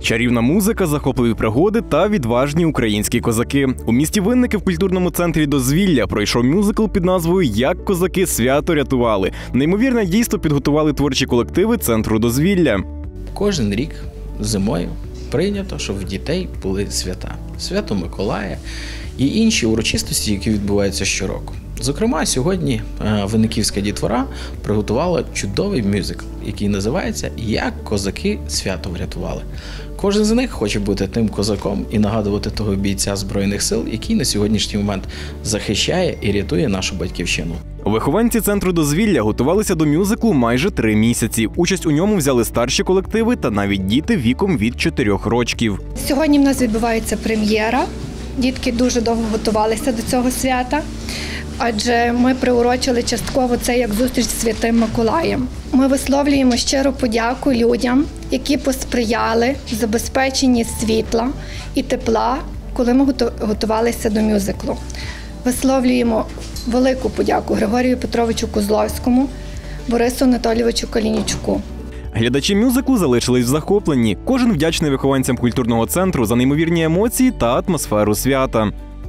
Чарівна музика, захопливі пригоди та відважні українські козаки. У місті Винники в культурному центрі «Дозвілля» пройшов мюзикл під назвою «Як козаки свято рятували». Неймовірне дійство підготували творчі колективи центру «Дозвілля». Кожен рік зимою прийнято, щоб в дітей були свята. Свято Миколая і інші урочистості, які відбуваються щороку. Зокрема, сьогодні Винниківська дітвора приготувала чудовий мюзикл, який називається «Як козаки свято врятували». Кожен з них хоче бути тим козаком і нагадувати того бійця Збройних сил, який на сьогоднішній момент захищає і рятує нашу батьківщину. Вихованці центру «Дозвілля» готувалися до мюзиклу майже 3 місяці. Участь у ньому взяли старші колективи та навіть діти віком від 4 років. Сьогодні в нас відбувається прем'єра. Дітки дуже довго готувалися до цього свята, адже ми приурочили частково це як зустріч з Святим Миколаєм. Ми висловлюємо щиру подяку людям, які посприяли забезпеченні світла і тепла, коли ми готувалися до мюзиклу. Висловлюємо велику подяку Григорію Петровичу Козловському, Борису Анатолійовичу Калінічуку. Глядачі мюзиклу залишились в захопленні. Кожен вдячний вихованцям культурного центру за неймовірні емоції та атмосферу свята.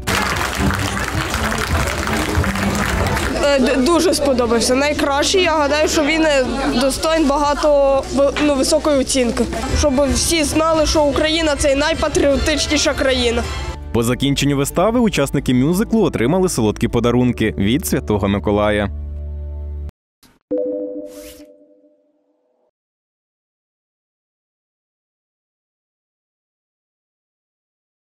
Дуже сподобався. Найкращий, я гадаю, що він достоїн високої оцінки. Щоб всі знали, що Україна – це найпатріотичніша країна. По закінченню вистави учасники мюзиклу отримали солодкі подарунки від Святого Миколая.